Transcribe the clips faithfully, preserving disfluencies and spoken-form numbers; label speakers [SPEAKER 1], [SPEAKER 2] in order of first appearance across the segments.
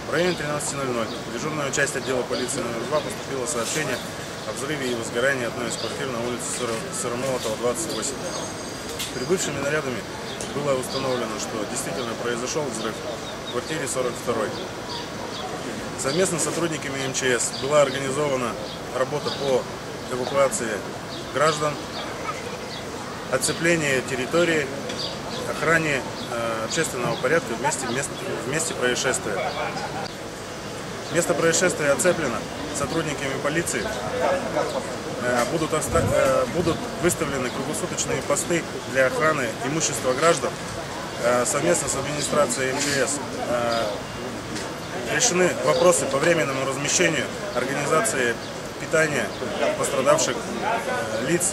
[SPEAKER 1] В районе тринадцати ноль-ноль в дежурную часть отдела полиции номер два поступило сообщение о взрыве и возгорании одной из квартир на улице Сыромолотова, двадцать восемь. Прибывшими нарядами было установлено, что действительно произошел взрыв в квартире сорок второй. Совместно с сотрудниками эм че эс была организована работа по эвакуации граждан, оцеплению территории, охране э, общественного порядка в месте, в месте происшествия. Место происшествия оцеплено сотрудниками полиции. Э, будут, оста э, будут выставлены круглосуточные посты для охраны имущества граждан. Э, совместно с администрацией эм че эс э, решены вопросы по временному размещению, организации питания пострадавших э, лиц.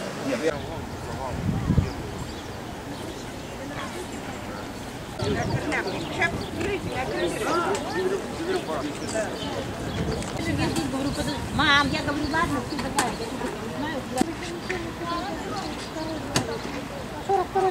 [SPEAKER 2] Мам, я говорю, ладно, ты давай, я не знаю. сорок второй.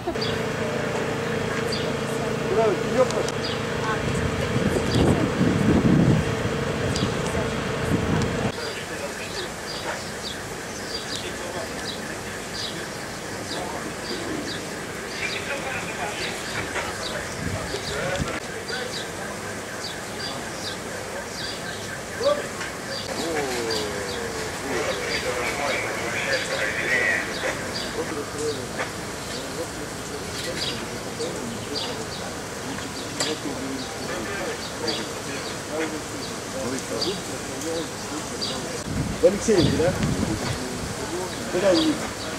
[SPEAKER 3] В Алексеевке, да? Куда вы?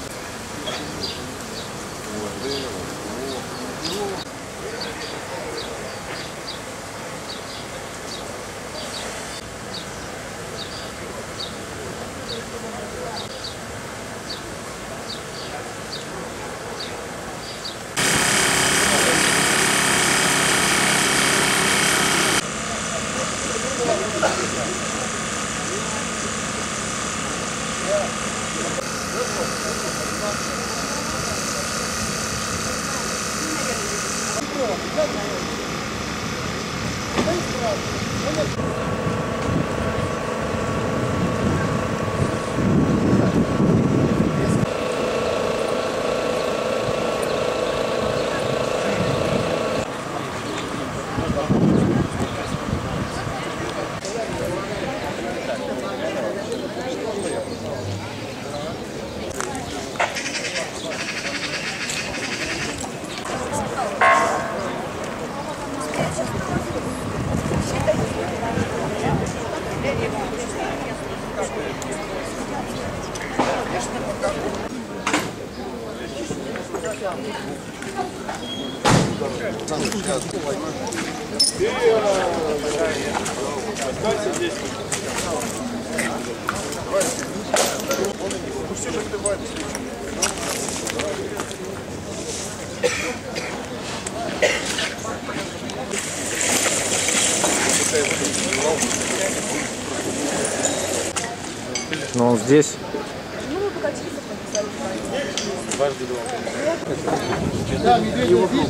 [SPEAKER 4] Но он здесь.
[SPEAKER 3] Да, медведь здесь.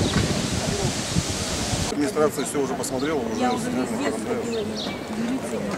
[SPEAKER 5] Администрация все уже посмотрела, уже.
[SPEAKER 2] Я уже везде сходила,